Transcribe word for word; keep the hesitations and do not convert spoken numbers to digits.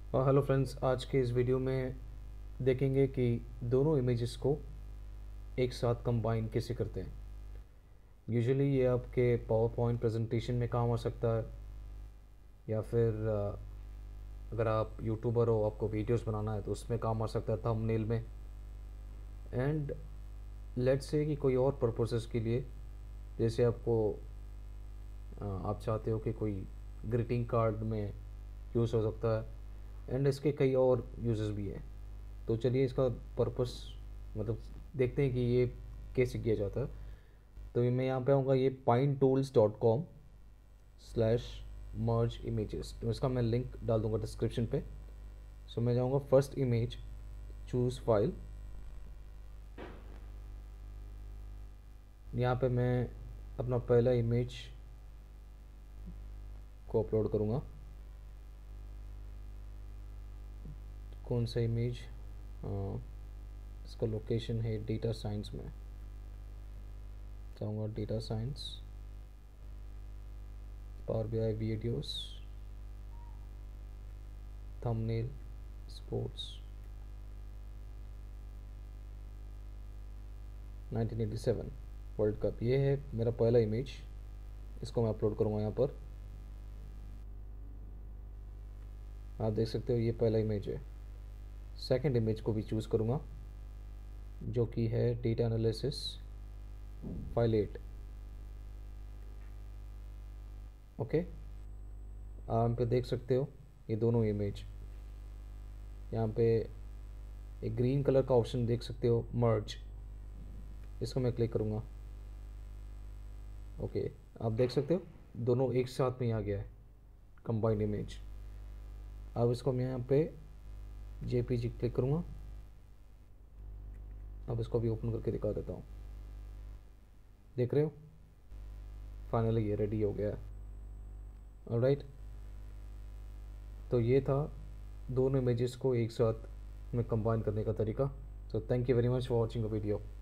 और hello friends, आज के इस वीडियो में देखेंगे कि दोनों इमेजेस को एक साथ कंबाइन कैसे करते हैं। यूजुअली ये आपके पावर पॉइंट प्रेजेंटेशन में काम आ सकता है, या फिर अ, अगर आप यूट्यूबर हो, आपको वीडियोस बनाना है तो उसमें काम आ सकता है, थंबनेल में। एंड लेट्स से कि कोई और पर्पसेस के लिए, जैसे आपको अ, आप चाहते हो कि कोई ग्रीटिंग कार्ड में यूज़ हो सकता है। एंड इसके कई और यूजेस भी हैं। तो चलिए इसका पर्पस मतलब देखते हैं कि ये कैसे किया जाता है। तो ये मैं यहाँ पे आऊँगा, ये pine tools dot com slash merge images, तो इसका मैं लिंक डाल दूँगा डिस्क्रिप्शन पे। सो मैं जाऊँगा फर्स्ट इमेज, चूज़ फाइल। यहाँ पे मैं अपना पहला इमेज को अपलोड करूँगा। कौन सा इमेज? इसका लोकेशन है डेटा साइंस में। जाऊँगा data science, power B I videos, thumbnail, sports, nineteen eighty seven world cup. ये है मेरा पहला इमेज, इसको मैं अपलोड करूँगा यहाँ पर। आप देख सकते हो ये पहला इमेज है। सेकंड इमेज को भी चूज़ करूँगा, जो कि है data analysis file eight. Okay, आप पे देख सकते हो ये दोनों इमेज। यहाँ पे एक ग्रीन कलर का ऑप्शन देख सकते हो, मर्ज, इसको मैं क्लिक करूँगा। ओके, आप देख सकते हो दोनों एक साथ में आ गया है, कंबाइंड इमेज। अब इसको मैं यहाँ पे जेपीजी क्लिक करूँगा। अब इसको भी ओपन करके दिखा देता हूँ। देख रहे हो, फाइनली ये रेडी हो गया है। ऑलराइट, तो ये था दोनों इमेजेस को एक साथ में कंबाइन करने का तरीका। So thank you very much for watching the video.